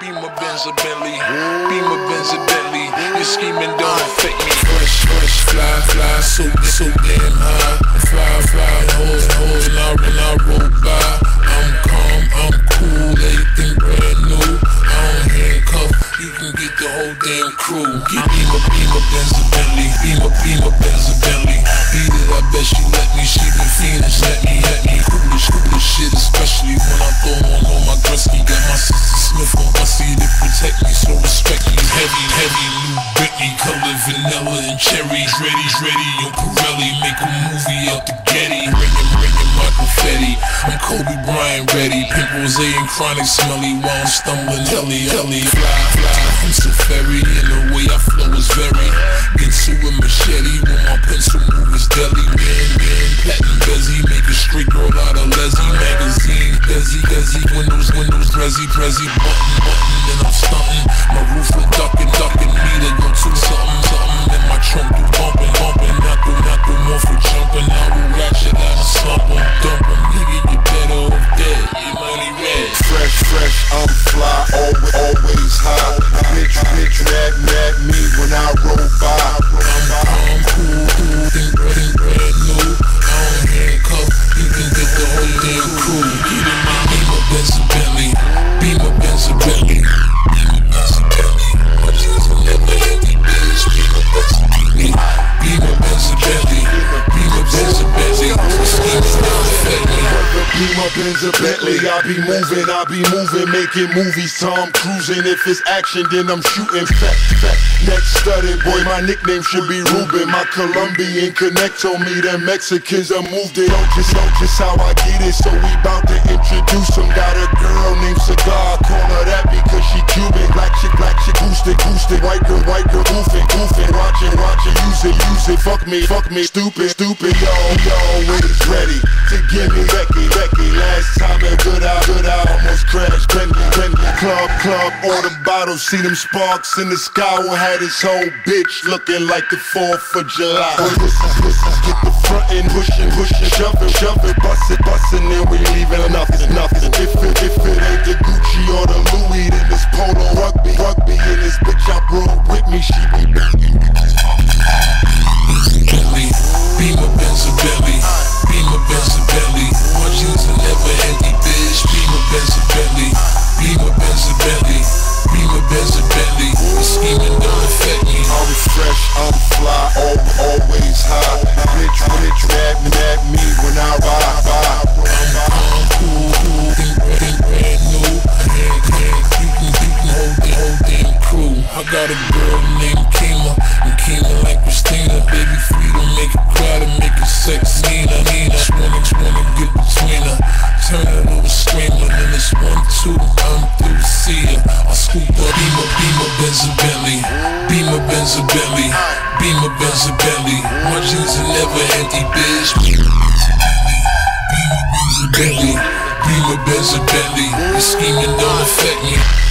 Beamer, Benz, or Bentley. Beamer, Benz, or Bentley. Your scheming don't affect me. Fresh, fly, so damn high. Fly, hoes, when I roll by. I'm calm, I'm cool, everything brand new. I don't handcuff, you can get the whole damn crew. Beamer, Benz, or Bentley. Beamer, Benz, or Bentley. Beat it, I bet she let me. She been fiending, let me. Cool shit, especially when I throw on all my Gretzky. Got my sister Smith on Bussy to protect me, so respect me. Heavy, new Bentley, color vanilla and cherries. Ready, on Pirelli, make a movie out the Getty. Bringing my confetti. I'm Kobe Bryant ready. Pink rose and chronic smelly while I'm stumbling. Heli, fly. I'm so ferry, and the way I flow is very. Get to a machete when my pencil move is deadly. Man, platinum bezzy, make a straight girl out of Leslie. Magazine, Desi, windows, Resi, button, then I'm stunting. My roof is ducking, me to go to something. And my trunk do bumping, not the one for jumping. I will ratchet out and slump 'em, dump 'em. Nigga, you better off dead, your money red. Fresh, I'm fly, always high. Bitch, mad me when I roll by. I'm cool, think brand new. I don't handcuff, you can get the whole damn crew. Get in my Beamer, Benz, or Bentley. Beamer, Benz, or Bentley. My jeans will never empty, bitch. Beamer, Benz, or Bentley. Beamer, Benz, or Bentley. Beamer, Benz, or Bentley. The schemes don't affect me. Beamer, Benz, or Bentley. I be moving, making movies. Tom cruising. If it's action, then I'm shooting. Fact. Next studded, boy, my nickname should be Ruben. My Colombian connect told me that Mexicans have moved it. Don't just how I get it, so we bout to introduce them. Got a girl named Cigar, call her that because she Cuban. Black chick, boost it. White girl, goofing. Watching, use it. Fuck me, stupid. Yo, always ready to give me Becky. Last time it good out, almost crashed. Bentley, club, all the bottles. See them sparks in the sky. We had his whole bitch looking like the 4th of July. This is get the front end, pushing, shove it, bust it, then we leaving nothing. If it ain't the Gucci or the Louis, then it's polo rugby, and this bitch I brought with me, she be banging. Bentley, Beamer, Benz, or Bentley. Beamer, Benz, or Bentley. My jeans are never empty, bitch. Beamer, Benz, or Bentley. Beamer, Benz, or Bentley. Beamer, Benz, or Bentley. The scheming don't affect me. I'm fresh, I'm fly, always high. Bitch, mad me when I ride. I'm cool, think brand new. You can hold the whole damn crew. I got a girl named Kima, and Kima like Christina. Baby free to make it cry, to make it sex. Nina, just wanna get between her. Turn it over, screaming, and it's 1, 2. I'm through to see her. I scoop up Beamer, Benz, or Bentley. Beamer, Benz, or Bentley. Beamer, Benz, or Bentley. My jeans are never empty, bitch. Beamer, Benz, or Bentley. The scheming don't affect me.